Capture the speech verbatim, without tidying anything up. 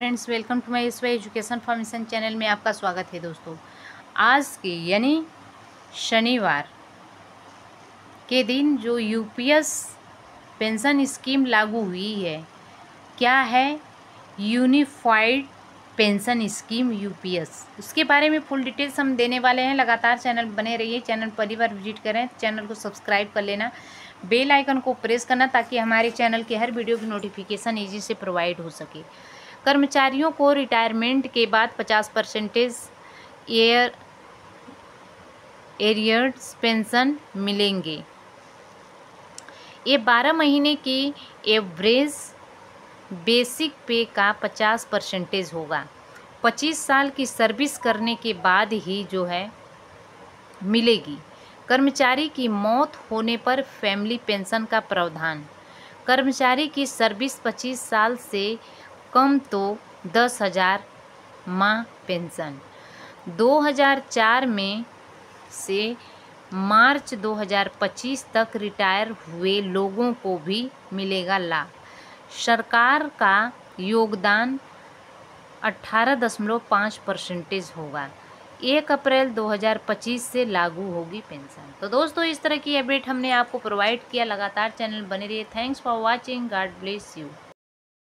Friends, welcome to my S Y education formation channel में आपका स्वागत है। दोस्तों, आज के यानी शनिवार के दिन जो यूपीएस पेंशन स्कीम लागू हुई है, क्या है यूनिफाइड पेंशन स्कीम यूपीएस, उसके बारे में फुल डिटेल्स हम देने वाले हैं। लगातार चैनल बने रहिए। चैनल पहली बार विजिट करें, चैनल को सब्सक्राइब कर लेना, बेल आइकन को प्रेस करना ताकि हमारे चैनल के हर वीडियो की नोटिफिकेशन ईजी से प्रोवाइड हो सके। कर्मचारियों को रिटायरमेंट के बाद पचास परसेंटेज एयर एरियर्स पेंशन मिलेंगे। ये बारह महीने की एवरेज बेसिक पे का पचास परसेंटेज होगा। पच्चीस साल की सर्विस करने के बाद ही जो है मिलेगी। कर्मचारी की मौत होने पर फैमिली पेंशन का प्रावधान। कर्मचारी की सर्विस पच्चीस साल से कम तो दस हज़ार माह पेंशन। दो हज़ार चार में से मार्च दो हज़ार पच्चीस तक रिटायर हुए लोगों को भी मिलेगा लाभ। सरकार का योगदान अठारह दशमलव पाँच परसेंटेज होगा। एक अप्रैल दो हज़ार पच्चीस से लागू होगी पेंशन। तो दोस्तों, इस तरह की अपडेट हमने आपको प्रोवाइड किया। लगातार चैनल बने रहिए। Thanks for watching. God bless you.